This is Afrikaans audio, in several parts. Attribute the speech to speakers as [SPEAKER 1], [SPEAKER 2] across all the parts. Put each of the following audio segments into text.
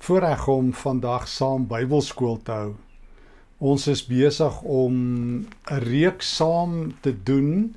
[SPEAKER 1] Voorreg om vandag saam Bybelskool te hou. Ons is besig om 'n reeks saam te doen.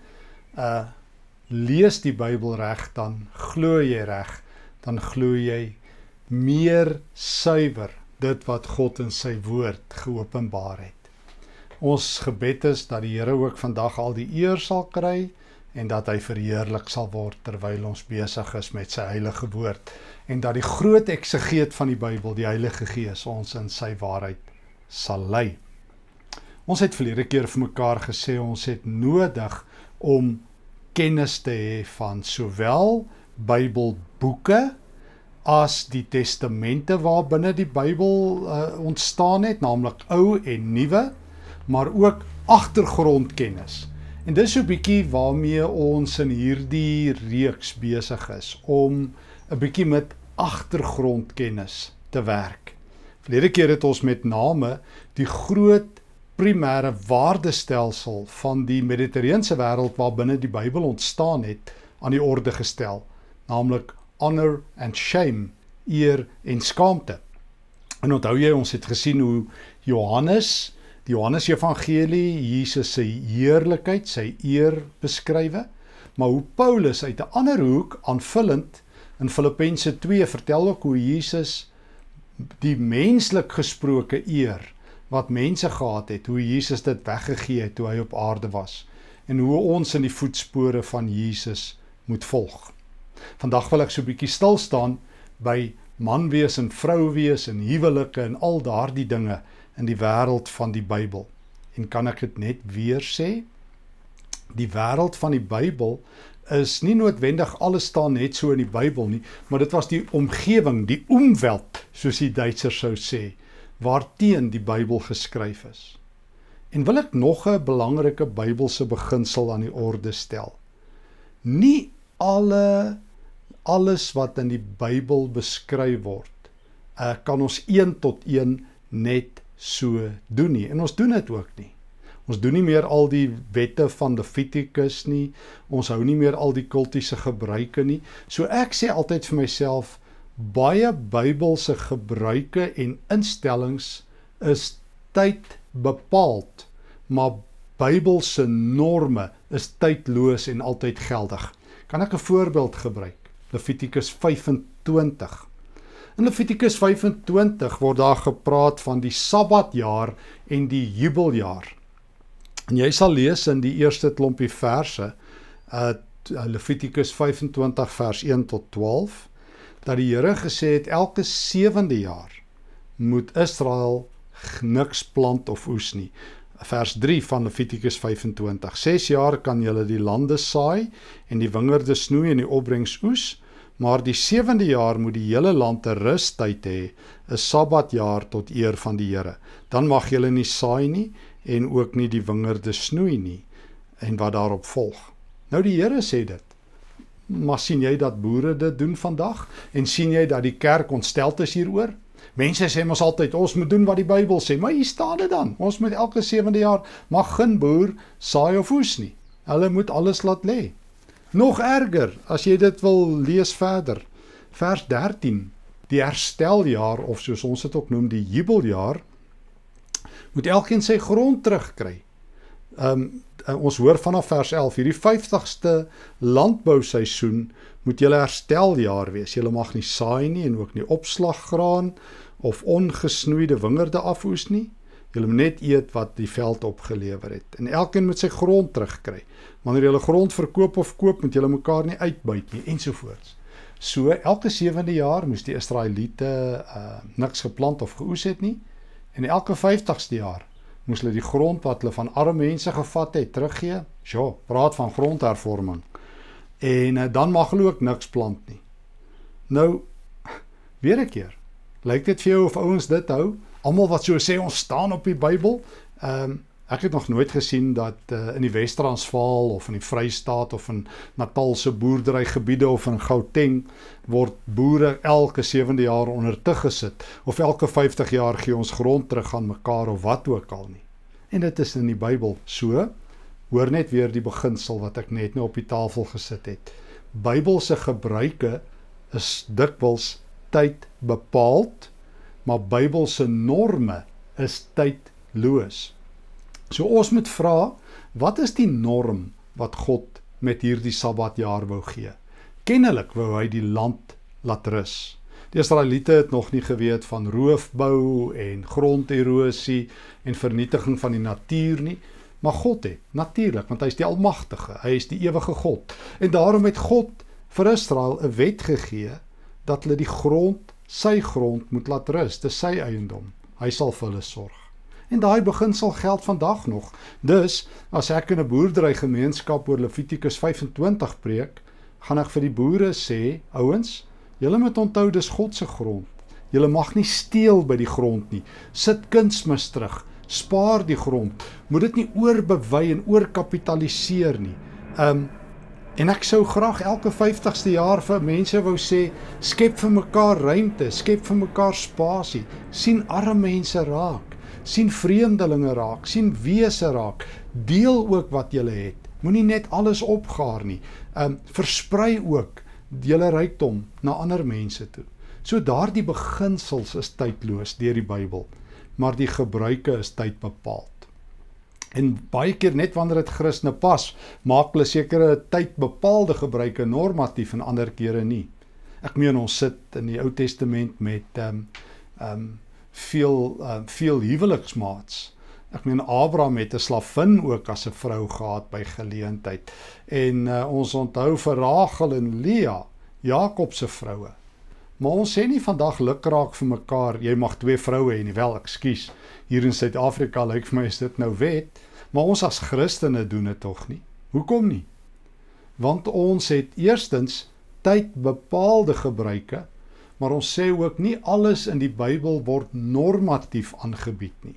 [SPEAKER 1] Lees die Bybel reg, dan glo jy reg, dan glo jy meer suiwer dit wat God in sy woord geopenbaar het. Ons gebed is dat die Here ook vandag al die eer sal kry en dat hy verheerlik sal word terwyl ons besig is met sy heilige woord en dat die groot eksegeet van die Bybel, die Heilige Gees, ons in sy waarheid sal lei. Ons het verlede keer vir mekaar gesê, ons het nodig om kennis te hê van sowel Bybelboeke as die testamente waarbinne die Bybel ontstaan het, naamlik Ou en Nuwe, maar ook agtergrondkennis. En dis so 'n bietjie waarmee ons in hierdie reeks besig is, om 'n bietjie met agtergrondkennis te werk. Verlede keer het ons met name die groot primêre waardestelsel van die Mediterrane wêreld waarbinne die Bybel ontstaan het, aan die orde gestel, naamlik honor and shame, eer en skaamte. En onthou jy, ons het gesien hoe die Johannes Evangelie, Jesus sy heerlikheid, sy eer beskrywe, maar hoe Paulus uit 'n ander hoek, aanvullend, in Filippense 2 vertel ook hoe Jesus die menslik gesproke eer, wat mense gehad het, hoe Jesus dit weggegee het toe hy op aarde was, en hoe ons in die voetspore van Jesus moet volg. Vandag wil ek so 'n bietjie stil staan by man wees en vrou wees en huwelike en al daardie dinge in die wêreld van die Bybel. En kan ek dit net weer sê? Die wêreld van die Bybel is nie noodwendig alles staan net so in die Bybel nie, maar dit was die omgewing, die Umwelt, soos die Duitsers sou sê, waarteen die Bybel geskryf is. En wil ek nog 'n belangrike Bybelse beginsel aan die orde stel. Nie alles wat in die Bybel beskryf word, kan ons 1 tot 1 net so doen nie. En ons doen dit ook nie. Ons doen nie meer al die wette van Levitikus nie, ons hou nie meer al die kultiese gebruike nie. So ek sê altyd vir myself, baie Bybelse gebruike en instellings is tyd bepaald, maar Bybelse norme is tydloos en altyd geldig. Kan ek 'n voorbeeld gebruik? Levitikus 25. In Levitikus 25 word daar gepraat van die Sabbatjaar en die jubeljaar. En jy sal lees in die eerste klompie verse, Levitikus 25 vers 1 tot 12, dat die Here gesê het, elke 7de jaar moet Israel niks plant of oes nie. Vers 3 van Levitikus 25, 6 jaar kan julle die lande saai en die wingerde snoei en die opbrengs oes, maar die 7de jaar moet die hele land 'n rustyd hê, 'n Sabbatjaar tot eer van die Here. Dan mag julle nie saai nie en ook nie die wingerde snoei nie, en wat daarop volg. Nou die Here sê dit, maar sien jy dat boere dit doen vandag? En sien jy dat die kerk ontsteld is hieroor? Mense sê mos altyd, ons moet doen wat die Bybel sê, maar hier staan dit dan, ons moet elke 7de jaar, mag geen boer saai of oes nie. Hulle moet alles laat lê. Nog erger, as jy dit wil lees verder, vers 13, die hersteljaar, of soos ons dit ook noem, die jubeljaar, moet elkeen sy grond terugkry. Ons hoor vanaf vers 11, hierdie 50ste landbouseisoen moet julle hersteljaar wees. Julle mag nie saai nie en ook nie opslaggraan of ongesnoeide wingerde afoes nie. Julle moet net eet wat die veld opgelewer het. En elkeen moet sy grond terugkry. Wanneer julle grond verkoop of koop, moet julle mekaar nie uitbuit nie, ensovoorts. So, elke 7de jaar moes die Israeliete niks geplant of geoes het nie, en elke 50ste jaar moes hulle die grond wat hulle van arme mense gevat het, teruggee. Praat van grondhervorming. En dan mag hulle ook niks plant nie. Nou, weer 'n keer, lyk dit vir jou of ouens dit hou? Almal wat so sê, ons staan op die Bybel, ek het nog nooit gesien dat in die Wes-Transvaal of in die Vrystaat of in Natalse boerderygebiede of in Gauteng word boere elke 7de jaar onder tug gesit of elke 50 jaar gee ons grond terug aan mekaar of wat ook al nie. En dit is in die Bybel so. Hoor net weer die beginsel wat ek net nou op die tafel gesit het. Bybelse gebruike is dikwels tyd bepaald, maar Bybelse norme is tydloos. So ons moet vra, wat is die norm wat God met hierdie Sabbatjaar wou gee? Kennelik wou hy die land laat rus. Die Israeliete het nog nie geweet van roofbou en gronderosie en vernietiging van die natuur nie, maar God het, natuurlik, want hy is die Almagtige, hy is die ewige God. En daarom het God vir Israel 'n wet gegee, dat hulle die grond, sy grond moet laat rus, dis sy eiendom. Hy sal vir hulle sorg. En daai beginsel geld vandag nog. Dus, as ek in 'n boerderygemeenskap oor Levitikus 25 preek, gaan ek vir die boere sê, ouens, julle moet onthou dis God se grond. Julle mag nie steel by die grond nie. Sit kunsmis terug. Spaar die grond. Moet dit nie oorbewei en oorkapitaliseer nie. En ek sou graag elke 50ste jaar vir mense wou sê, skep vir mekaar ruimte, skep vir mekaar spasie, sien arme mense raak, sien vreemdelinge raak, sien wese raak, deel ook wat julle het. Moenie net alles opgaar nie. Versprei ook julle rykdom na ander mense toe. So daardie beginsels is tydloos deur die Bybel, maar die gebruike is tydbepaald. En baie keer net wanneer dit Christene pas, maak hulle sekere tydbepaalde gebruike normatief en ander kere nie. Ek meen ons sit in die Ou Testament met veel huweliksmaats. Ek meen Abraham het 'n slavin ook as 'n vrou gehad by geleentheid. En ons onthou vir Rachel en Lea, Jakob se vroue. Maar ons sê nie vandag lukraak vir mekaar, jy mag 2 vroue hê nie, wel, ekskuus. Hier in Suid-Afrika lyk vir my is dit nou wet, maar ons as Christene doen dit tog nie. Hoekom nie? Want ons het eerstens tydbepaalde gebruike, maar ons sê ook nie alles in die Bybel word normatief aangebied nie.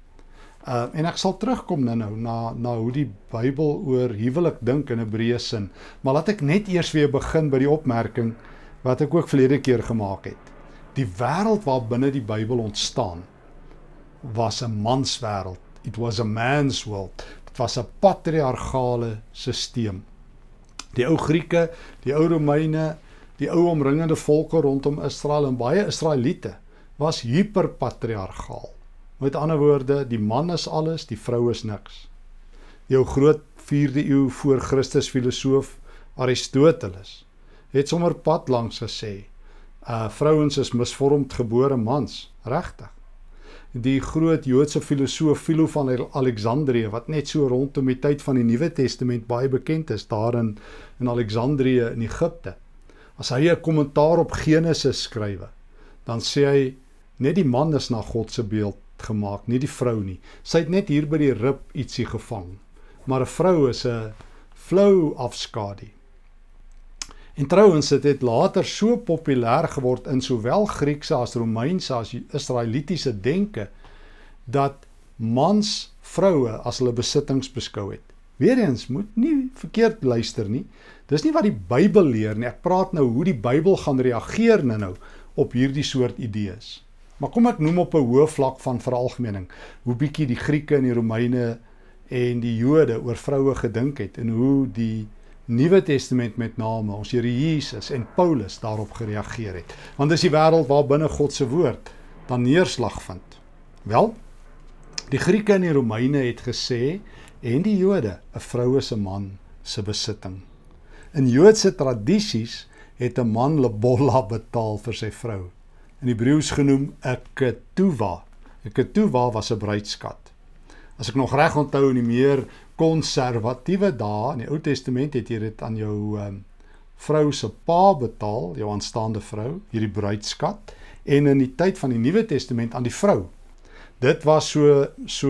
[SPEAKER 1] En ek sal terugkom nou na hoe die Bybel oor huwelik dink in 'n breë sin, maar laat ek net eers weer begin by die opmerking wat ek ook verlede keer gemaak het. Die wêreld waar binne die Bybel ontstaan was 'n manswêreld. It was a man's world. Dit was 'n patriargale sisteem. Die ou Grieke, die ou Romeine, die ou omringende volke rondom Israel en baie Israeliete was hyperpatriargaal. Met ander woorde, die man is alles, die vrou is niks. Jou groot 4de eeu voor Christus filosoof Aristoteles het sommer pad langs gesê, vrouens is misvormd gebore mans, regtig. Die groot Joodse filosoof Philo van Alexandrië, wat net so rondom die tyd van die Nuwe Testament baie bekend is, daar in Alexandrië in Egipte. As hy 'n kommentaar op Genesis skrywe, dan sê hy, net die man is na God se beeld gemaak, nie die vrou nie. Sy het net hier by die rib ietsie gevang, maar 'n vrou is 'n flou afskadu. En trouwens, dit het later so populêr geword in sowel Griekse as Romeinse as Israelitiese denke, dat mans vroue as hulle besittings beskou het. Weereens, moet nie verkeerd luister nie. Dis nie wat die Bybel leer nie. Ek praat nou hoe die Bybel gaan reageer nou op hierdie soort idees. Maar kom ek noem op 'n hoë vlak van veralgemening, hoe bietjie die Grieke en die Romeine en die Jode oor vroue gedink het, en hoe die Nuwe Testament met name, ons Here Jesus en Paulus daarop gereageer het. Want dis die wêreld waar binne God se woord dan neerslag vind. Wel, die Grieke en die Romeine het gesê, en die Jode, 'n vrou is 'n man se besitting. In Joodse tradisies het 'n man lebolla betaal vir sy vrou. In Hebreëus genoem 'n ketuwa. 'n Ketuwa was 'n bruidskat. As ek nog reg onthou, in die meer konservatiewe dae, in die Ou Testament het jy dit aan jou vrou se pa betaal, jou aanstaande vrou, hierdie bruidskat, en in die tyd van die Nuwe Testament aan die vrou. Dit was so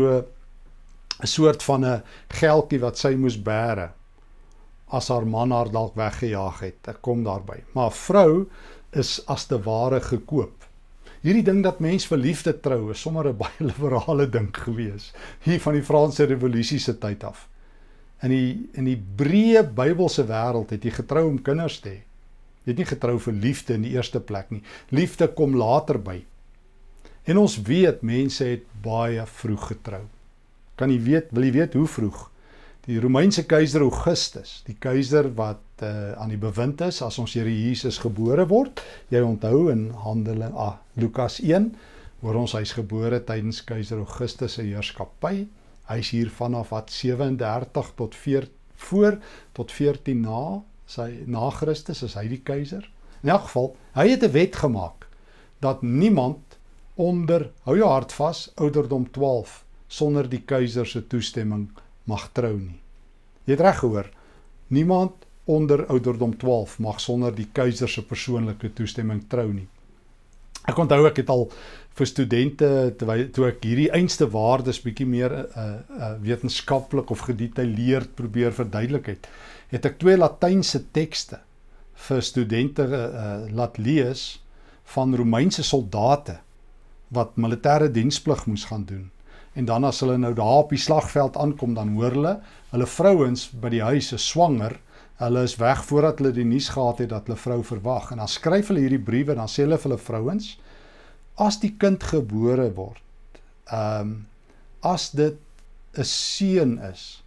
[SPEAKER 1] 'n soort van 'n geldjie wat sy moes bære, as haar man haar dalk weggejaag het. Ek kom daarby. Maar 'n vrou is as te ware gekoop. Hierdie ding dat mens vir liefde trou is sommer 'n baie liberale ding gewees, hier van die Franse Revolusie se tyd af. In die breë Bybelse wêreld het jy getrou om kinders te hê. Jy het nie getrou vir liefde in die eerste plek nie. Liefde kom later by. En ons weet, mense het baie vroeg getrou. Wil jy weet hoe vroeg? Die Romeinse keiser Augustus, die keiser wat aan die bewind is as ons Here Jesus gebore word, jy onthou in Lukas 1, Hoor ons, hy is gebore tydens keiser Augustus se heerskappy. Hy is hier vanaf wat 37 tot 4 voor tot 14 na Christus is hy die keiser. In elk geval, hy het 'n wet gemaak dat niemand onder, hou jou hart vas, ouderdom 12 sonder die keiser se toestemming mag trou nie. Jy het reg gehoor, niemand onder ouderdom 12 mag sonder die keiser se persoonlike toestemming trou nie. Ek onthou ek het al vir studente, toe ek hierdie einste waardes bietjie meer wetenskaplik of gedetailleerd probeer verduidelik het ek 2 Latynse tekste vir studente laat lees van Romeinse soldate wat militêre diensplig moes gaan doen. En dan as hulle nou daar op die slagveld aankom, dan hoor hulle vrouens by die huis is swanger, hulle is weg voordat hulle die nuus gehad het dat hulle vrou verwag. En dan skryf hulle hierdie briewe, dan sê hulle vir hulle vrouens, as die kind gebore word, as dit 'n seun is,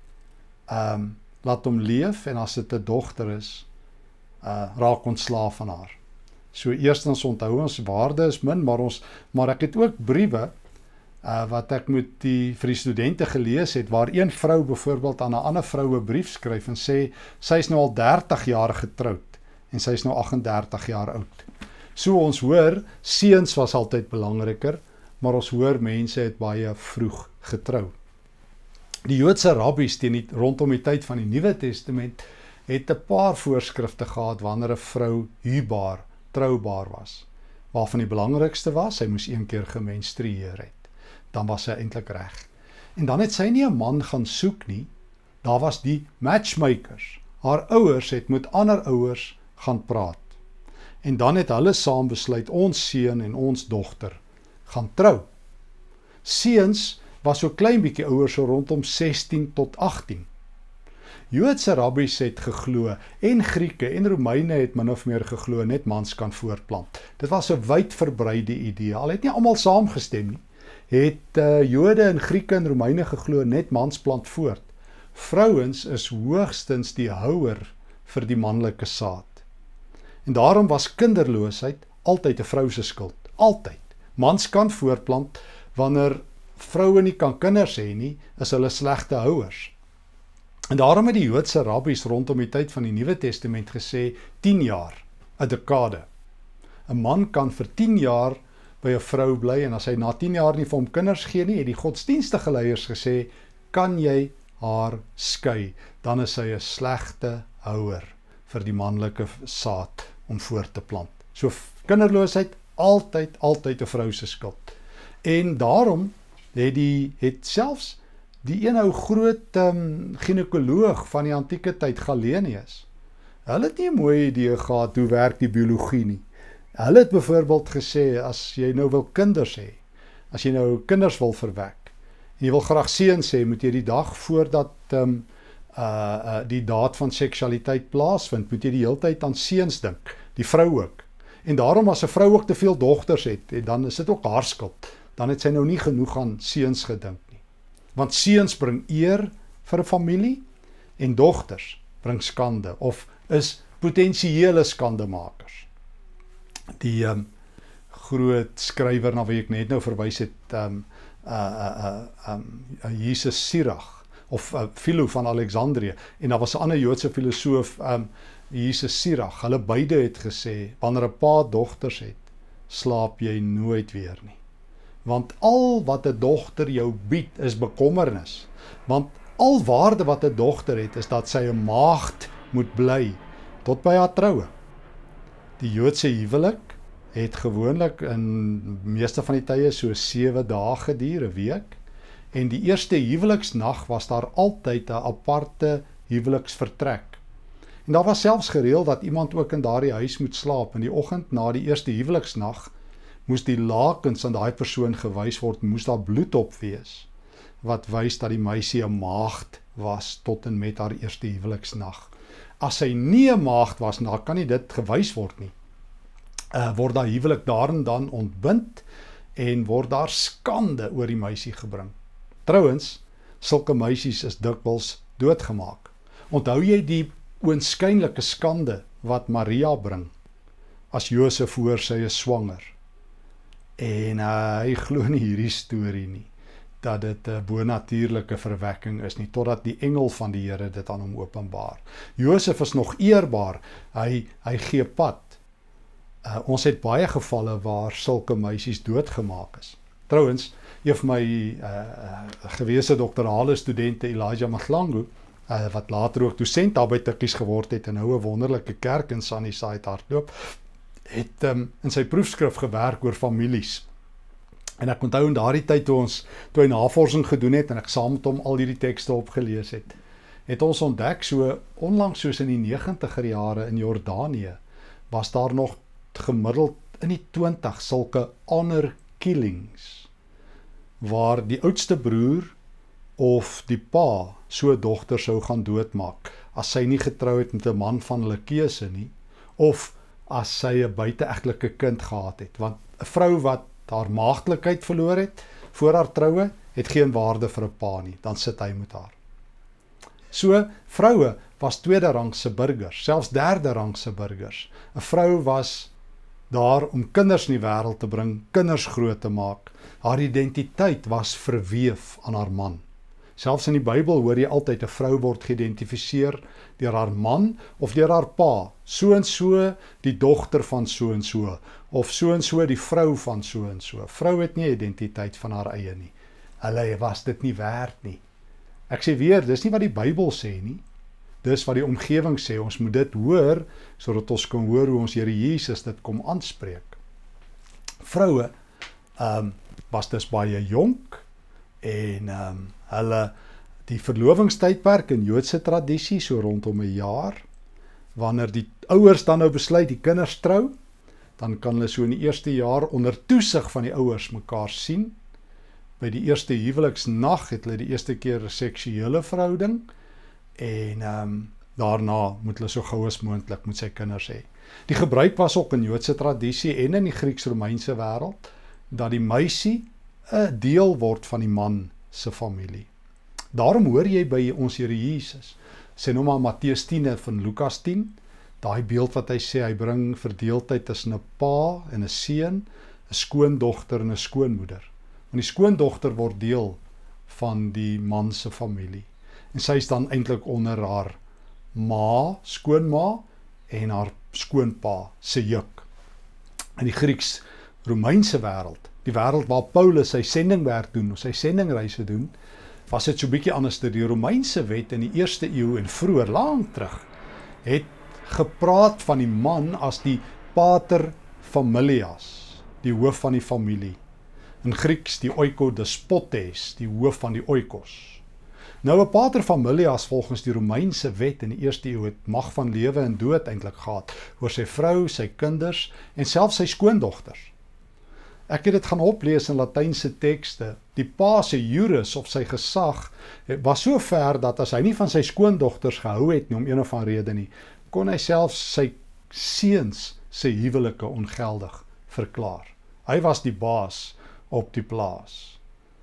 [SPEAKER 1] laat hom leef, en as dit 'n dogter is, raak ontslaaf van haar. So eerstens onthou ons, waarde is min, maar ek het ook briewe, wat ek vir die studente gelees het, waar een vrou byvoorbeeld aan 'n ander vrou 'n brief skryf en sê, sy is nou al 30 jaar getroud, en sy is nou 38 jaar oud. So ons hoor, seuns was altyd belangriker, maar ons hoor mense het baie vroeg getrou. Die Joodse rabbies rondom die tyd van die Nuwe Testament het 'n paar voorskrifte gehad wanneer 'n vrou huwbaar, troubaar was. Waarvan die belangrikste was, sy moes 1 keer gemenstrueer het. Dan was sy eintlik reg. En dan het sy nie 'n man gaan soek nie, daar was die matchmakers. Haar ouers het met ander ouers gaan praat. En dan het hulle saam besluit, ons seun en ons dogter gaan trou. Seuns was so klein bietjie ouer, so rondom 16 tot 18. Joodse rabbies het geglo, en Grieke en Romeine het min of meer geglo, net mans kan voortplant. Dit was 'n wydverbreide idee, al het nie almal saamgestem nie. Het Jode en Grieke en Romeine geglo, net mans plant voort. Vrouens is hoogstens die houer vir die manlike saad. En daarom was kinderloosheid altyd 'n vrou se skuld. Altyd. Mans kan voortplant, wanneer vroue nie kan kinders hê nie, is hulle slegte houers. En daarom het die Joodse rabbies rondom die tyd van die Nuwe Testament gesê, 10 jaar, 'n dekade. 'n man kan vir 10 jaar by 'n vrou bly, en as hy na 10 jaar nie vir hom kinders gee nie, het die godsdienstige leiers gesê, kan jy haar skei, dan is hy 'n slegte houer vir die manlike saad om voort te plant. So kinderloosheid altyd 'n vrou se skuld. En daarom het selfs die een ou groot ginekoloog van die antieke tyd, Galenius, hulle het nie 'n mooi idee gehad hoe werk die biologie nie. Hulle het byvoorbeeld gesê, as jy nou wil kinders hê, as jy nou kinders wil verwek, en jy wil graag seuns hê, moet jy die dag voordat die daad van seksualiteit plaasvind, moet jy die hele tyd aan seuns dink, die vrou ook. En daarom as 'n vrou ook te veel dogters het, dan is dit ook haar skuld. Dan het sy nou nie genoeg aan seuns gedink nie. Want seuns bring eer vir 'n familie, en dogters bring skande, of is potensiële skandemakers. Die groot skrywer na wie ek net nou verwys het, Jesus Sirach, of Philo van Alexandrië, en daar was 'n ander Joodse filosoof, Jesus Sirach, hulle beide het gesê, wanneer 'n pa dogters het, slaap jy nooit weer nie. Want al wat 'n dogter jou bied, is bekommernis. Want al waarde wat 'n dogter het, is dat sy 'n maagd moet bly, tot by haar troue. Die Joodse huwelik het gewoonlik in meeste van die tye so 7 dae geduur, 'n week, en die eerste huweliksnag was daar altyd 'n aparte huweliksvertrek. En daar was selfs gereël dat iemand ook in daardie huis moet slaap. In die oggend na die eerste huweliksnag moes die lakens aan daai persoon gewys word, moes daar bloed op wees, wat wys dat die meisie 'n maagd was tot en met haar eerste huweliksnag. As sy nie 'n maagd was, dan kan nie dit gewys word nie. Word daar huwelik daar en dan ontbind, en word daar skande oor die meisie gebring. Trouwens, sulke meisies is dikwels doodgemaak. Onthou jy die oënskynlike skande wat Maria bring, as Josef hoor sy is swanger? En hy glo nie hierdie storie nie, dat dit 'n bonatuurlike verwekking is nie, totdat die engel van die Here dit aan hom openbaar. Josef is nog eerbaar, hy gee pad. Ons het baie gevalle waar sulke meisies doodgemaak is. Trouwens, een van my gewese doktorale studente, Elijah Maglangu, wat later ook dosent daar by Tikkies geword het en nou 'n wonderlike kerk in Sunnyside hardloop, het in sy proefskrif gewerk oor families. En ek onthou in daardie tyd toe hy navorsing gedoen het en ek saam met hom al hierdie tekste opgelees het ons ontdek so onlangs soos in die 90er jare in Jordanië was daar nog gemiddeld in die 20 sulke honor killings waar die oudste broer of die pa so 'n dogter sou gaan doodmaak as sy nie getrou het met 'n man van hulle keuse nie, of as sy 'n buiteegtelike kind gehad het, want 'n vrou wat haar maagdelikheid verloor het voor haar troue, het geen waarde vir 'n pa nie, dan sit hy met haar. So, vroue was tweede rangse burgers, selfs derde rangse burgers. 'n Vrou was daar om kinders in die wêreld te bring, kinders groot te maak. Haar identiteit was verweef aan haar man. Selfs in die Bybel hoor jy altyd 'n vrou word geïdentifiseer deur haar man of deur haar pa. So en so die dogter van so en so die vrou van so en so. Vrou het nie identiteit van haar eie nie. Hulle was dit nie werd nie. Ek sê weer, dis nie wat die Bybel sê nie. Dis wat die omgewing sê. Ons moet dit hoor sodat ons kan hoor hoe ons Here Jesus dit kom aanspreek. Vroue was dus baie jonk en hulle die verlovingstydperk in Joodse tradisie so rondom 'n jaar, wanneer die ouers dan nou besluit die kinders trou, dan kan hulle so in die eerste jaar onder toesig van die ouers mekaar sien. By die eerste huweliksnag het hulle die eerste keer 'n seksuele verhouding en daarna moet hulle so gou as moontlik met sy kinders hê. Die gebruik was ook in Joodse tradisie en in die Grieks-Romeinse wêreld dat die meisie 'n deel word van die man se familie. Daarom hoor jy by ons Here Jesus, sê nou maar Matteus 10 van Lukas 10, daai beeld wat hy sê, hy bring verdeeldheid tussen 'n pa en 'n seun, 'n skoondogter en 'n skoonmoeder. Want die skoondogter word deel van die man se familie. En sy is dan eintlik onder haar ma, skoonma en haar skoonpa se juk. In die Grieks-Romeinse wêreld, die wêreld waar Paulus sy sendingwerk doen, sy sendingreise doen, was dit so bietjie anders. Die Romeinse wet in die eerste eeu en vroeër, lank terug, het gepraat van die man as die pater familias, die hoof van die familie. In Grieks die oikodespotes, die hoof van die oikos. Nou 'n pater familias volgens die Romeinse wet in die eerste eeu het mag van lewe en dood eintlik gehad oor sy vrou, sy kinders en selfs sy skoondogters. Ek het dit gaan oplees in Latynse tekste. Die pa se juris of sy gesag was so ver dat as hy nie van sy skoondogters gehou het nie om een of ander rede nie, kon hy selfs sy seuns se huwelike ongeldig verklaar. Hy was die baas op die plaas.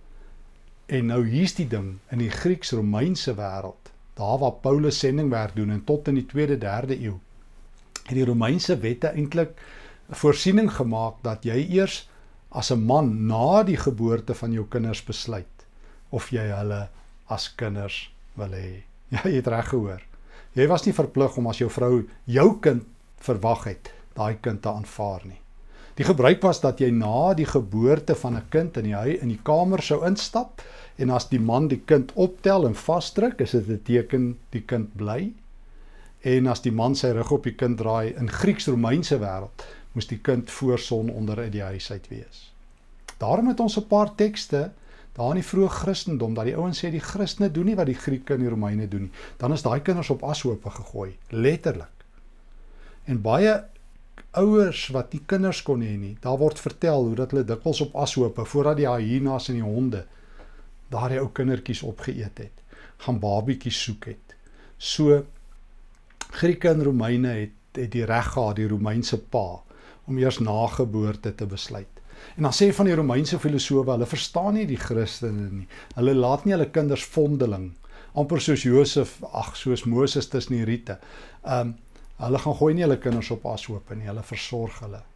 [SPEAKER 1] En nou hier's die ding, in die Grieks-Romeinse wêreld, daar waar Paulus sendingwerk doen en tot in die 2de, 3de eeu, het die Romeinse wette eintlik voorsiening gemaak dat jy eers as 'n man na die geboorte van jou kinders besluit of jy hulle as kinders wil hê. Ja, jy het reg gehoor. Jy was nie verplig om as jou vrou jou kind verwag het, daai kind te aanvaar nie. Die gebruik was dat jy na die geboorte van 'n kind in die kamer sou instap en as die man die kind optel en vasdruk, is dit 'n teken die kind bly. En as die man sy rug op die kind draai in Grieks-Romeinse wêreld, moes die kind voor son onder uit die huis uit wees. Daarom het ons 'n paar tekste daar in die vroeë Christendom dat die ouens sê die Christene doen nie wat die Grieke en die Romeine doen nie. Dan is daai kinders op ashope gegooi, letterlik. En baie ouers wat nie kinders kon hê nie, daar word vertel hoe dat hulle dikwels op ashope voordat die hyenas en die honde daardie ou kindertjies opgeëet het, gaan babietjies soek het. So Grieke en Romeine het die reg gehad, die Romeinse pa, om eers na geboorte te besluit. En dan sê van die Romeinse filosofe, hulle verstaan nie die Christene nie. Hulle laat nie hulle kinders vondeling, amper soos Josef, soos Moses tussen die riete. Hulle gaan gooi nie hulle kinders op ashope nie, hulle versorg hulle.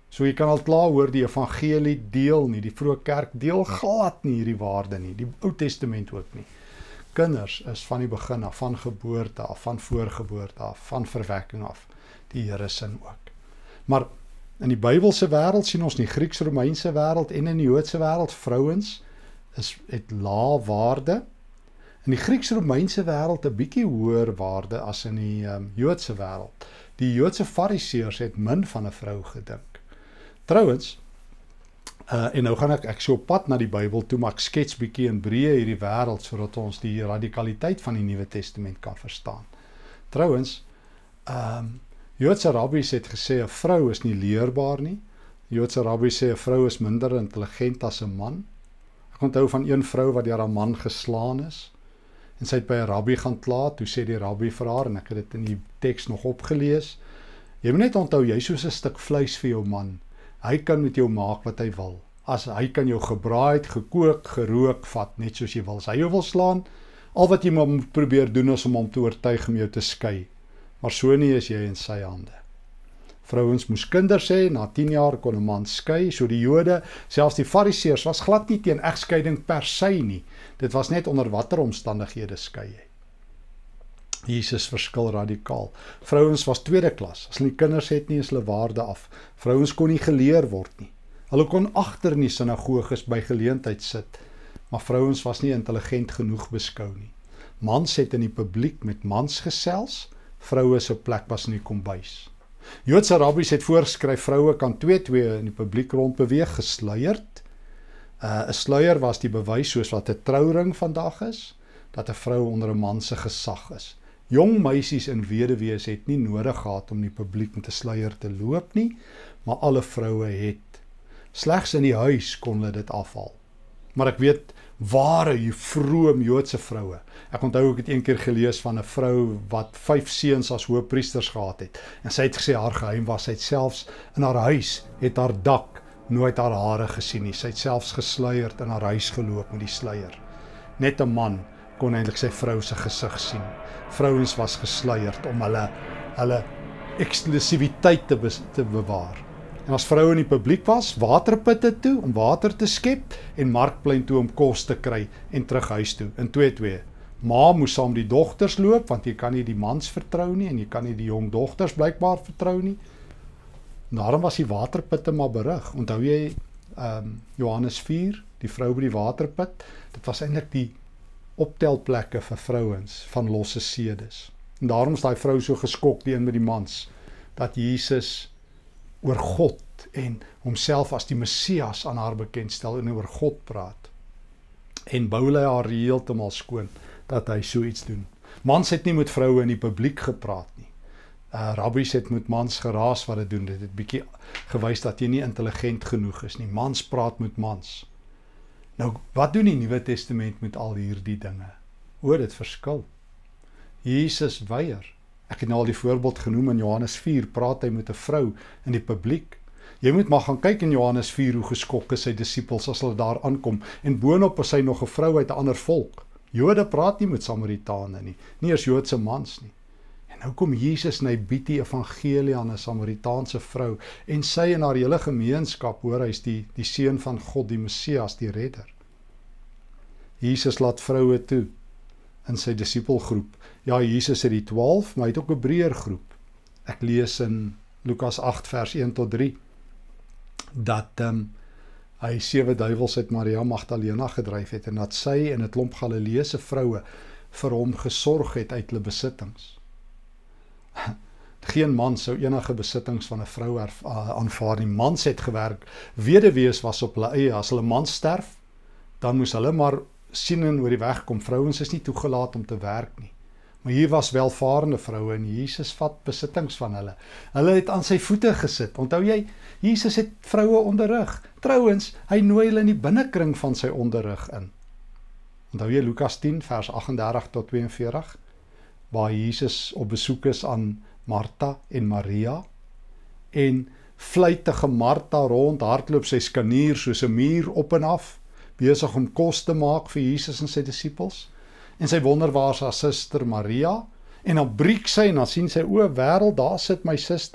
[SPEAKER 1] So jy kan al klaar hoor, die evangelie deel nie, die vroeë kerk deel glad nie hierdie waarde nie, die Ou Testament ook nie. Kinders is van die begin af, van geboorte af, van voorgeboorte af, van verwekking af, die Here sin ook. Maar in die Bybelse wêreld sien ons in die Grieks-Romeinse wêreld en in die Joodse wêreld, vrouens het lae waarde. In die Grieks-Romeinse wêreld 'n bietjie hoër waarde as in die Joodse wêreld. Die Joodse fariseërs het min van 'n vrou gedink. Trouwens, en nou gaan ek so op pad na die Bybel toe, maar ek skets bietjie in breë hierdie wêreld sodat ons die radikaliteit van die Nuwe Testament kan verstaan. Trouwens, Joodse rabbies het gesê 'n vrou is nie leerbaar nie. Joodse rabbies sê 'n vrou is minder intelligent as 'n man. Ek onthou van een vrou wat deur haar man geslaan is en sy het by 'n rabbi gaan kla. Toe sê die rabbi vir haar, en ek het dit in die teks nog opgelees, jy moet net onthou, jy is soos 'n stuk vleis vir jou man. Hy kan met jou maak wat hy wil. As hy kan jou gebraai, gekook, gerook vat, net soos jy wil. As hy jou wil slaan, al wat jy moet probeer doen is om hom te oortuig om jou te skei. Maar so nie is jy in sy hande. Vrouens moes kinders hê, na 10 jaar kon 'n man skei, so die Jode, selfs die Fariseërs, was glad nie teen egskeiding per se nie. Dit was net onder watter omstandighede skei jy. Jesus verskil radikaal. Vrouens was tweede klas. As hulle nie kinders het nie, is hulle waarde af. Vrouens kon nie geleer word nie. Hulle kon agter in die sinagoges by geleentheid sit, maar vrouens was nie intelligent genoeg beskou nie. Mans het in die publiek met mans gesels, vroue se plek was in die kombuis. Joodse rabbies het voorgeskryf vroue kan 2-2 in die publiek rondbeweeg gesluierd. 'n Sluier was die bewys soos wat 'n trouring vandag is, dat 'n vrou onder 'n man se gesag is. Jong meisies en weduwees het nie nodig gehad om die publiek met 'n sluier te loop nie, maar alle vroue het. Slegs in die huis kon hulle dit afhaal. Maar ek weet ware vroom Joodse vroue. Ek onthou ek het een keer gelees van 'n vrou wat 5 seuns as hoëpriesters gehad het. En sy het gesê haar geheim was, sy het selfs in haar huis, het haar dak nooit haar hare gesien nie. Sy het selfs gesluierd in haar huis geloop met die sluier. Net 'n man kon eintlik sy vrou se gesig sien. Vrouens was gesluierd om hulle eksklusiwiteit te bewaar. En as vroue in die publiek was, waterputte toe om water te skep en markplein toe om kos te kry en terug huis toe in 2-2. Ma moes saam die dogters loop, want jy kan nie die mans vertrou nie en jy kan nie die jong dogters blykbaar vertrou nie. Daarom was die waterputte maar berig. Onthou jy Johannes 4, die vrou by die waterput? Dit was eintlik die optelplekke vir vrouens van losse sedes. En daarom is daai vrou so geskok, die een met die mans, dat Jesus oor God en homself as die Messias aan haar bekendstel en oor God praat. En bou hy haar heeltemal skoon dat hy so iets doen. Mans het nie met vroue in die publiek gepraat nie. Rabbies het met mans geraas wat dit doen. Dit het bietjie gewys dat jy nie intelligent genoeg is nie. Mans praat met mans. Nou, wat doen die Nuwe Testament met al hierdie dinge? Oor dit verskil. Jesus weier. Ek het nou al die voorbeeld genoem in Johannes 4, praat hy met 'n vrou in die publiek. Jy moet maar gaan kyk in Johannes 4 hoe geskok is sy disippels as hulle daar aankom. En boonop is hy nog 'n vrou uit 'n ander volk. Jode praat nie met Samaritane nie, nie eers Joodse mans nie. En nou kom Jesus en hy bied die evangelie aan 'n Samaritaanse vrou en sy en haar hele gemeenskap hoor hy's die seun van God, die Messias, die redder. Jesus laat vroue toe in sy disipelgroep. Ja, Jesus het die 12, maar hy het ook 'n breër groep. Ek lees in Lukas 8 vers 1 tot 3 dat hy 7 duiwels uit Maria Magdalena gedryf het en dat sy en 'n klomp Galileese vroue vir hom gesorg het uit hulle besittings. Geen man sou enige besittings van 'n vrou aanvaar nie. Mans het gewerk, weduwees was op hulle eie. As hulle man sterf, dan moes hulle maar sien en oor die weg kom. Vrouens is nie toegelaat om te werk nie. Maar hier was welvarende vroue en Jesus vat besittings van hulle. Hulle het aan sy voete gesit. Onthou jy, Jesus het vroue onderrig. Trouwens, hy nooi hulle in die binnekring van sy onderrig in. Onthou jy Lukas 10 vers 38 tot 42, waar Jesus op besoek is aan Martha en Maria en vlytige Martha rond hardloop sy skanier soos 'n muur op en af, besig om kos te maak vir Jesus en sy disippels. En sy wonder waar sy suster Maria, en dan breek sy en dan sien sy, o wêreld, daar sit my suster,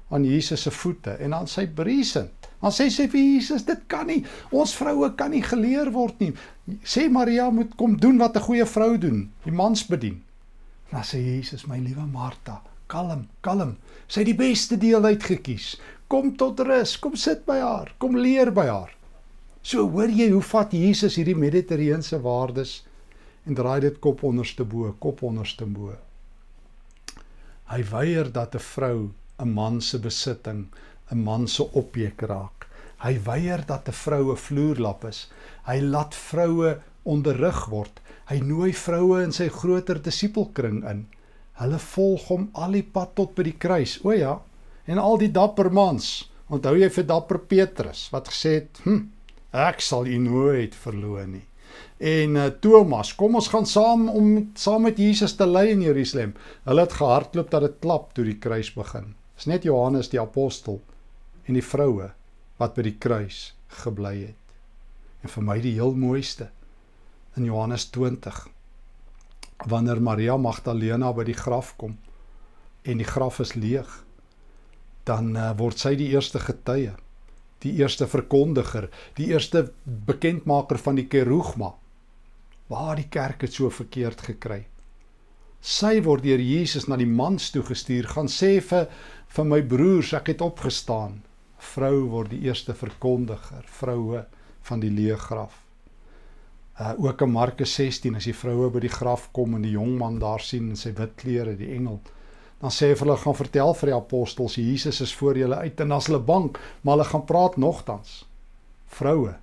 [SPEAKER 1] aan Jesus se voete en dan sy briesend. Dan sê sy vir Jesus, dit kan nie, ons vroue kan nie geleer word nie. Sê Maria moet kom doen wat 'n goeie vrou doen, die mans bedien. Dan sê Jesus, my liewe Martha, kalm, sy het die beste deel uitgekies. Kom tot rus, kom sit by haar, kom leer by haar. So hoor jy hoe vat Jesus hierdie Mediterrane waardes en draai dit kop onderste bo. Hy weier dat 'n vrou 'n man se besitting, 'n man se objek raak. Hy weier dat 'n vrou 'n vloerlap is. Hy laat vroue onderrig word. Hy nooi vroue in sy groter disipelkring in. Hulle volg hom al die pad tot by die kruis. O ja, en al die dapper mans. Onthou jy vir dapper Petrus wat gesê het, ek sal u nooit verloon nie. En Thomas, kom ons gaan saam met Jesus te ly in Jerusalem. Hulle het gehardloop dat dit klap toe die kruis begin. Dis net Johannes die apostel en die vroue wat by die kruis gebly het. En vir my die heel mooiste in Johannes 20, wanneer Maria Magdalena by die graf kom en die graf is leeg, dan word sy die eerste getuie, die eerste verkondiger, die eerste bekendmaker van die kerugma, waar die kerk het so verkeerd gekry. Sy word deur Jesus na die mans toe gestuur, gaan sê vir my broers, ek het opgestaan. Vrou word die eerste verkondiger, vroue van die leë graf. Ook in Markus 16, as die vroue by die graf kom en die jong man daar sien in sy wit klere, die engel, dan sê hy vir hulle, gaan vertel vir die apostels, Jesus is voor julle uit, en dan is hulle bang, maar hulle gaan praat nogtans. Vroue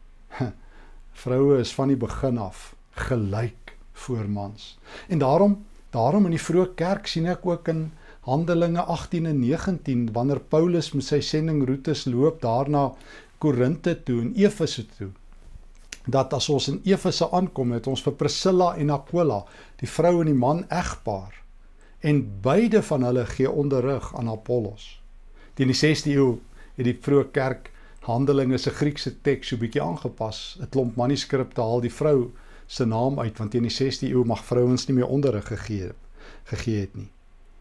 [SPEAKER 1] is van die begin af gelyk voor mans. En daarom in die vroeë kerk sien ek ook in Handelinge 18 en 19, wanneer Paulus met sy sendingroetes loop daarna Korinthe toe en Efese toe, dat as ons in Efese aankom, het ons vir Priscilla en Aquila, die vrou en die man egpaar, en beide van hulle gee onderrig aan Apollos. Teen die 6de eeu het die vroeë kerk Handelinge se Griekse teks so bietjie aangepas, 'n klomp manuskripte haal die vrou se naam uit, want teen die 6de eeu mag vrouens nie meer onderrig gegee het nie.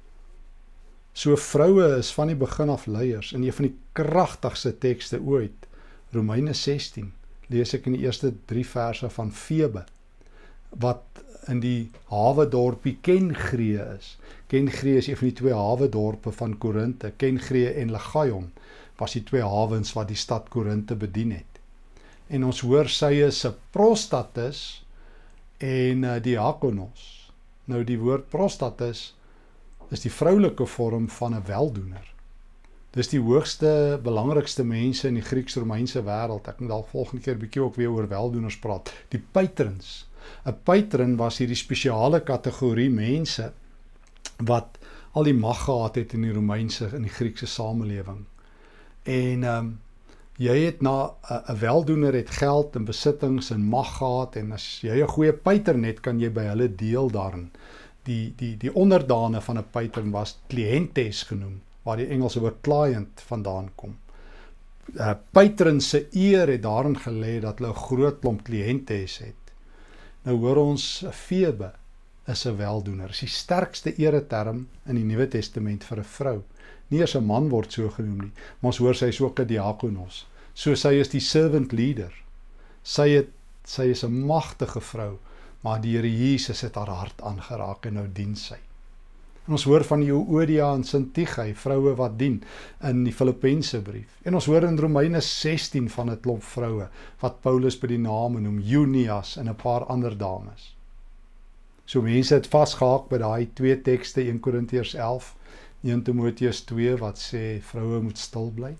[SPEAKER 1] So vroue is van die begin af leiers, en een van die kragtigste tekste ooit, Romeine 16, lees ek in die eerste 3 verse van Febe, wat in die hawedorpie Kengree is. Kengree is een van die 2 hawedorpe van Korinthe. Kengree en Legaion was die 2 hawens wat die stad Korinthe bedien het. En ons hoor sy is 'n prostatus en diakonos. Nou die woord prostatus is die vroulike vorm van 'n weldoener. Dis die hoogste, belangrikste mense in die Grieks-Romeinse wêreld. Ek moet dalk volgende keer bietjie ook weer oor weldoeners praat. Die patrons. 'n patron was hierdie spesiale kategorie mense wat al die mag gehad het in die Romeinse, in die Griekse samelewing. En jy het na 'n weldoener het geld en besittings en mag gehad, en as jy 'n goeie patron het, kan jy by hulle deel daarin. Die onderdane van 'n patron was clientes genoem, waar die Engelse woord client vandaan kom. Patron se eer het daarin gelê dat hulle 'n groot klomp clientes het. Nou hoor ons, Febe is 'n weldoener. Is die sterkste ereterm in die Nuwe Testament vir 'n vrou. Nie eens 'n man word so genoem nie, maar ons hoor sy is ook 'n diakonos. So sy is die servant leader. Sy is 'n magtige vrou, maar die Here Jesus het haar hart aangeraak en nou dien sy. En ons hoor van Euodia en Syntyche, vroue wat dien in die Filippense brief. En ons hoor in Romeine 16 van 'n klomp vroue wat Paulus by die name noem, Junias en 'n paar ander dames. So mense het vasgehaak by daai 2 tekste, 1 Korintiërs 11, 1 Timoteus 2 wat sê vroue moet stil bly.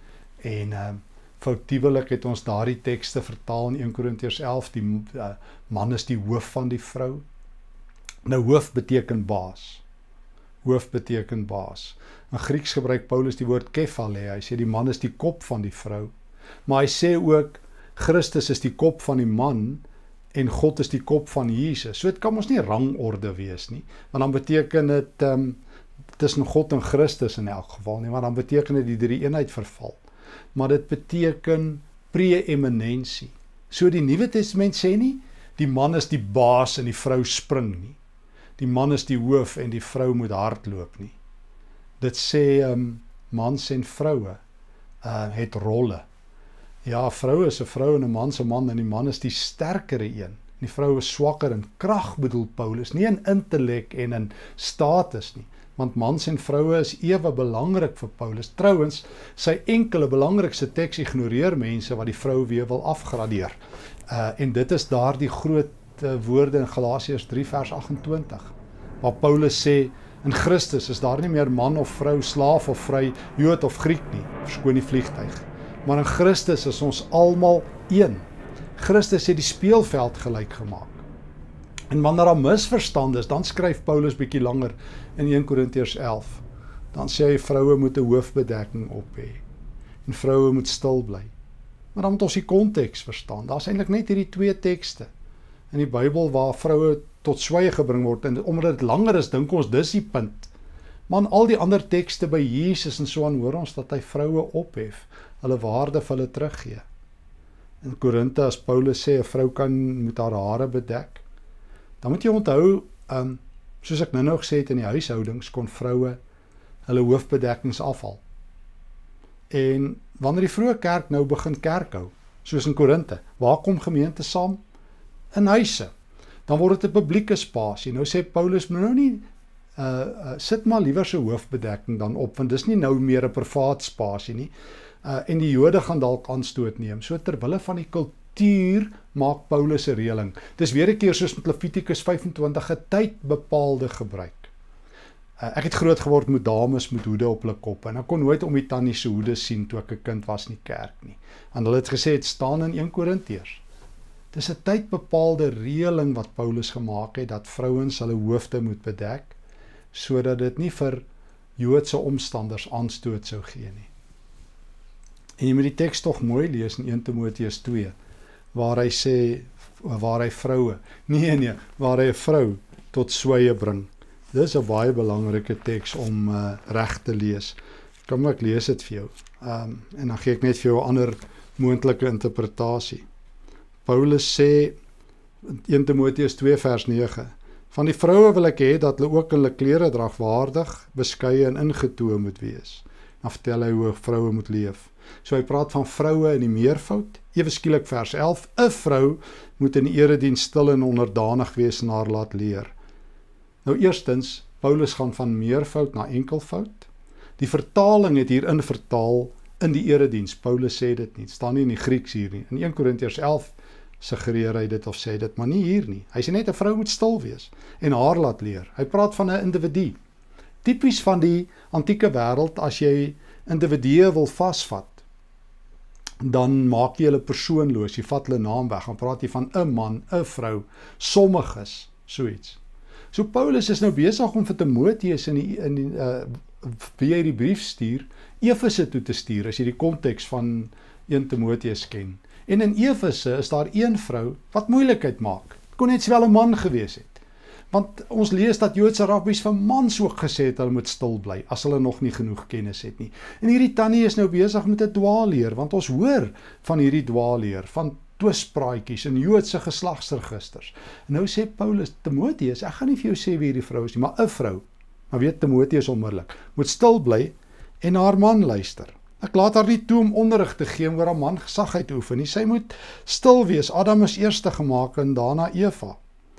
[SPEAKER 1] En foutiewelik het ons daardie tekste vertaal in 1 Korintiërs 11, die man is die hoof van die vrou. Nou hoof beteken baas. Hoof beteken baas. In Grieks gebruik Paulus die woord kephale. Hy sê die man is die kop van die vrou. Maar hy sê ook Christus is die kop van die man en God is die kop van Jesus. So dit kan ons nie rangorde wees nie. Want dan beteken dit tussen God en Christus in elk geval nie, want dan beteken dit die drie eenheid verval. Maar dit beteken pre-eminensie. So die Nuwe Testament sê nie, die man is die baas en die vrou spring nie. Die man is die hoof en die vrou moet hardloop nie. Dit sê, mans en vroue het rolle. Ja, vrou is 'n vrou en 'n man, en die man is die sterkere een. Die vrou is swakker in krag, bedoel Paulus, nie in intellek en in status nie. Want mans en vroue is ewe belangrik vir Paulus. Trouwens, sy enkele belangrikste teks ignoreer mense wat die vrou weer wil afgradeer. En dit is daardie groot woorde in Galasiërs 3 vers 28, waar Paulus sê, in Christus is daar nie meer man of vrou, slaaf of vry, Jood of Griek nie, verskoon die vliegtuig. Maar in Christus is ons almal een. Christus het die speelveld gelyk gemaak. En wanneer daar misverstand is, dan skryf Paulus bietjie langer in 1 Korintiërs 11. Dan sê hy, vroue moet 'n hoofbedekking op hê. En vroue moet stil bly. Maar dan moet ons die konteks verstaan. Daar's eintlik net hierdie 2 tekste in die Bybel waar vroue tot swye gebring word. En omdat dit langer is, dink ons dis die punt. Maar in al die ander tekste by Jesus en so aan hoor ons dat hy vroue ophef, hulle waarde vir hulle teruggee. In Korinte, as Paulus sê 'n vrou moet haar hare bedek, dan moet jy onthou, soos ek nou gesê het, in die huishoudings kon vroue hulle hoofbedekkings afhaal. En wanneer die vroeë kerk nou begin kerk hou, soos in Korinte, waar kom gemeente saam? In huise. Dan word dit 'n publieke spasie. Nou sê Paulus, nou nie sit maar liewer se hoofbedekking dan op, want dis nie nou meer 'n privaat spasie nie. En die Jode gaan dalk aanstoot neem. So terwille van die kultuur maak Paulus 'n reëling. Dis weer 'n keer soos met Levitikus 25 'n tydbepaalde gebruik. Ek het groot geword met dames met hoede op hulle kop en ek kon nooit om die tannie se hoede sien toe ek 'n kind was in die kerk nie. En hulle het gesê dit staan in 1 Korintiërs. Dis 'n tydbepaalde reëling wat Paulus gemaak het dat vrouens hulle hoofde moet bedek sodat dit nie vir Joodse omstanders aanstoot sou gee nie. En jy moet die teks tog mooi lees in 1 Timoteus 2, waar hy sê, waar hy vroue, waar hy 'n vrou tot swye bring. Dis 'n baie belangrike teks om reg te lees. Kom ek lees dit vir jou. En dan gee ek net vir jou 'n ander moontlike interpretasie. Paulus sê, 1 Timoteus 2 vers 9, van die vroue wil ek hê dat hulle ook hulle klere dragwaardig, beskeie en ingetoe moet wees. Dan vertel hy hoe vroue moet leef. So hy praat van vroue in die meervoud. Ewe skielik vers 11, 'n vrou moet in die erediens stil en onderdanig wees en haar laat leer. Nou eerstens, Paulus gaan van meervoud na enkelvoud. Die vertaling het hierin vertaal in die erediens. Paulus sê dit nie, staan nie in die Grieks hier nie. In 1 Korintiërs 11 suggereer hy dit of sê dit, maar nie hier nie. Hy sê net 'n vrou moet stil wees en haar laat leer. Hy praat van 'n individu. Tipies van die antieke wêreld, as jy individue wil vasvat, dan maak jy hulle persoonloos, jy vat hulle naam weg, dan praat jy van 'n man, 'n vrou, sommiges, so iets. So Paulus is nou besig om vir Timoteus wie hy die brief stuur, Efese toe te stuur, as jy die konteks van 1 Timoteus ken. En in Efese is daar een vrou wat moeilikheid maak. Kon net sowel 'n man gewees het. Want ons lees dat Joodse rabbies vir mans ook gesê het hulle moet stil bly, as hulle nog nie genoeg kennis het nie. En hierdie tannie is nou besig met 'n dwaalleer, want ons hoor van hierdie dwaalleer, van twispraatjies in Joodse geslagsregisters. En nou sê Paulus, Timoteus, ek gaan nie vir jou sê wie hierdie vrou is nie, maar 'n vrou, maar weet Timoteus onmiddellik, moet stil bly en haar man luister. Ek laat haar nie toe om onderrig te gee oor haar man gesag uitoefen nie. Sy moet stil wees. Adam is eerste gemaak en daarna Eva.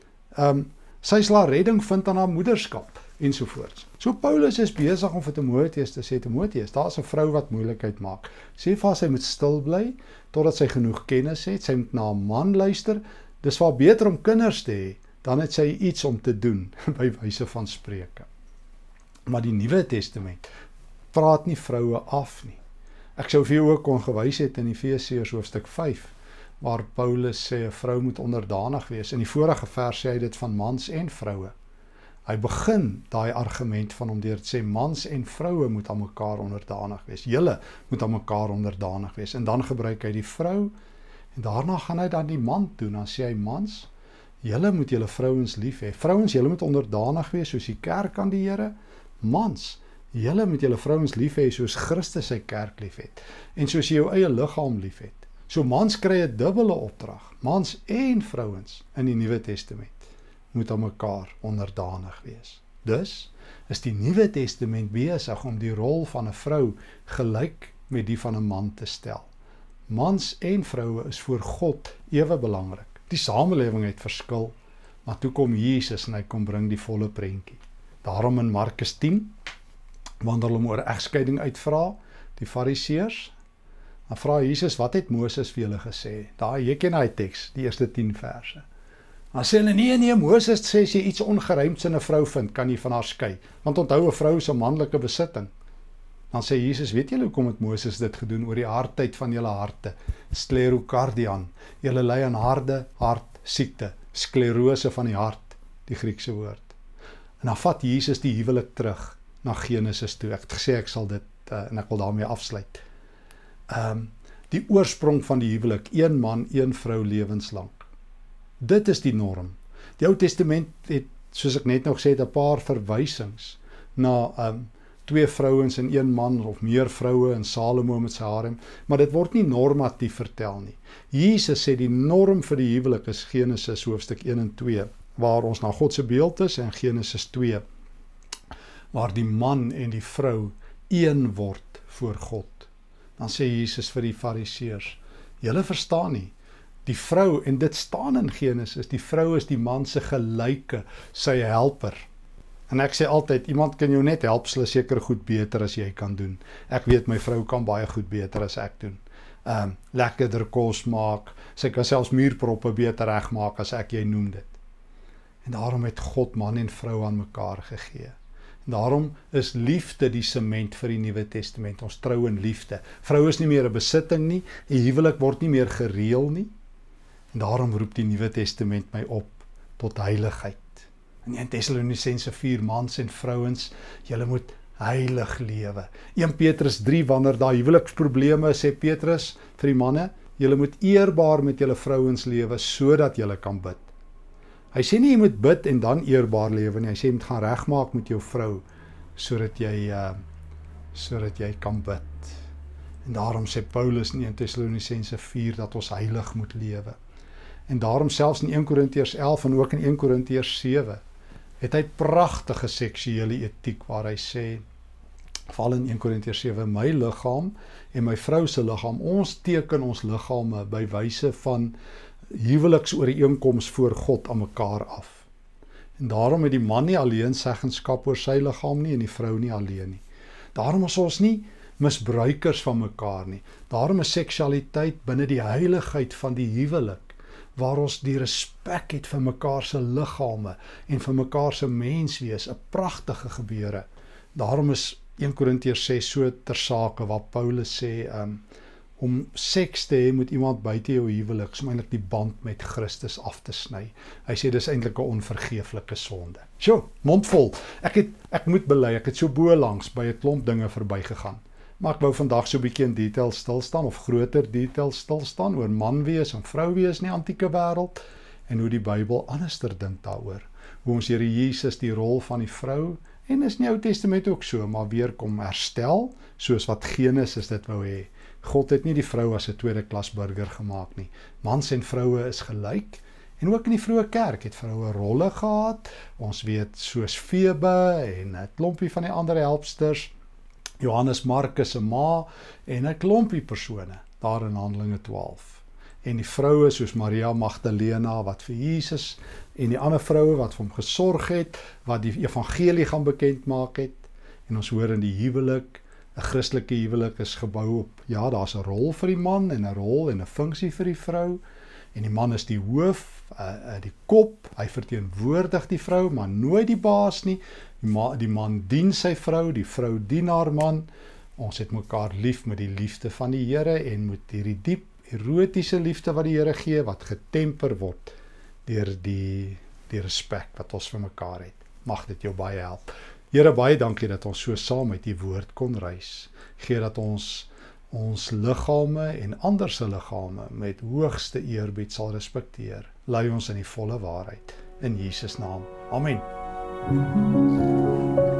[SPEAKER 1] Sy sal redding vind aan haar moederskap ensovoorts. So Paulus is besig om vir Timoteus te sê, Timoteus, daar is 'n vrou wat moeilikheid maak. Sê vir haar sy moet stil bly totdat sy genoeg kennis het. Sy moet na haar man luister. Dis wel beter om kinders te hê, dan het sy iets om te doen by wyse van Spreuke. Maar die Nuwe Testament praat nie vroue af nie. Ek sou vir jou ook kon gewys het in Efesiërs hoofstuk 5, waar Paulus sê 'n vrou moet onderdanig wees. In die vorige vers sê hy dit van mans en vroue. Hy begin daai argument van hom deur te sê mans en vroue moet aan mekaar onderdanig wees. Julle moet aan mekaar onderdanig wees. En dan gebruik hy die vrou en daarna gaan hy dan die man toe. Dan sê hy mans, julle moet julle vrouens lief hê. Vrouens, julle moet onderdanig wees soos die kerk aan die Here. Mans, julle moet julle vrouens lief hê soos Christus sy kerk lief het en soos jy jou eie liggaam lief het. So mans kry 'n dubbele opdrag. Mans en vrouens in die Nuwe Testament moet aan mekaar onderdanig wees. Dus, is die Nuwe Testament besig om die rol van 'n vrou gelyk met die van 'n man te stel. Mans en vroue is voor God ewe belangrik. Die samelewing het verskil, maar toe kom Jesus en hy kom bring die volle prentjie. Daarom in Markus 10, wanneer hulle oor egskeiding uitvra, die Fariseërs, dan vra Jesus, wat het Moses vir julle gesê? Daar, jy ken hy teks, die eerste 10 verse. Dan sê hulle, nee, Moses sê, as jy iets ongeruimds in 'n vrou vind, kan jy van haar skei. Want onthou, 'n vrou is 'n manlike besitting. Dan sê Jesus, weet julle hoekom het Moses dit gedoen? Oor die hardheid van julle harte, sklerokardian, julle ly aan harde hartsiekte, sklerose van die hart, die Griekse woord. En dan vat Jesus die huwelik terug na Genesis toe. Ek het gesê ek sal dit, en ek wil daarmee afsluit. Die oorsprong van die huwelik, een man, een vrou lewenslang. Dit is die norm. Die Ou Testament het, soos ek net nog gesê het, 'n paar verwysings na 2 vrouens en 1 man of meer vroue in Salomo met sy harem, maar dit word nie normatief vertel nie. Jesus sê die norm vir die huwelik is Genesis hoofstuk 1 en 2, waar ons na God se beeld is, en Genesis 2, waar die man en die vrou een word voor God. Dan sê Jesus vir die Fariseërs, julle verstaan nie, die vrou, en dit staan in Genesis, die vrou is die man se gelyke, sy helper. En ek sê altyd, iemand kan jou net help, sy seker goed beter as jy kan doen. Ek weet my vrou kan baie goed beter as ek doen. Lekkerder kos maak, sy kan selfs muurproppe beter regmaak as ek, jy noem dit. En daarom het God man en vrou aan mekaar gegee. En daarom is liefde die sement vir die Nuwe Testament, ons trou in liefde. Vrou is nie meer 'n besitting nie, die huwelik word nie meer gereël nie. En daarom roep die Nuwe Testament my op tot heiligheid. In 1 Tessalonisense 4, mans en vrouens, julle moet heilig lewe. 1 Petrus 3, wanneer daar huweliksprobleme is, sê Petrus vir die manne, julle moet eerbaar met julle vrouens lewe, sodat julle kan bid. Hy sê nie jy moet bid en dan eerbaar lewe nie, hy sê jy moet gaan regmaak met jou vrou, sodat jy kan bid. En daarom sê Paulus in 1 Tessalonisense 4, dat ons heilig moet lewe. En daarom selfs in 1 Korintiërs 11 en ook in 1 Korintiërs 7, het hy pragtige seksuele etiek waar hy sê, val in 1 Korintiërs 7, my liggaam en my vrou se liggaam, ons teken ons liggame by wyse van huweliksooreenkoms voor God aan mekaar af. En daarom het die man nie alleen seggenskap oor sy liggaam nie en die vrou nie alleen nie. Daarom is ons nie misbruikers van mekaar nie. Daarom is seksualiteit binne die heiligheid van die huwelik, waar ons die respek het vir mekaar se liggame en vir mekaar se menswees, 'n pragtige gebeure. Daarom is 1 Korintiërs 6 so ter sake, waar Paulus sê, om seks te hê met iemand buite jou huwelik, is eintlik die band met Christus af te sny. Hy sê dis eintlik 'n onvergeeflike sonde. Sjoe, mondvol. Ek moet bely, ek het so bo langs by 'n klomp dinge verbygegaan. Maar ek wou vandag so 'n bietjie in detail stilstaan, of groter detail stilstaan, oor man wees en vrou wees in die antieke wêreld, en hoe die Bybel anderster dink daaroor. Hoe ons Here Jesus die rol van die vrou, en is in die Ou Testament ook so, maar weer kom herstel, soos wat Genesis dit wou hê. God het nie die vrou as 'n tweede klas burger gemaak nie. Mans en vroue is gelyk, en ook in die vroeë kerk het vroue rolle gehad. Ons weet soos Febe en 'n klompie van die ander helpsters, Johannes Markus se ma en 'n klompie persone daar in Handelinge 12. En die vroue soos Maria Magdalena wat vir Jesus en die ander vroue wat vir hom gesorg het, wat die evangelie gaan bekend maak het. En ons hoor in die huwelik, 'n Christelike huwelik is gebou op, ja, daar's 'n rol vir die man en 'n rol en 'n funksie vir die vrou. En die man is die hoof, die kop, hy verteenwoordig die vrou, maar nooit die baas nie. Die man dien sy vrou, die vrou dien haar man. Ons het mekaar lief met die liefde van die Here en met hierdie diep erotiese liefde wat die Here gee, wat getemper word deur die respek wat ons vir mekaar het. Mag dit jou baie help. Here, baie dankie dat ons so saam met die woord kon reis. Gee dat ons liggame en ander se liggame met hoogste eerbied sal respekteer. Lei ons in die volle waarheid. In Jesus naam. Amen.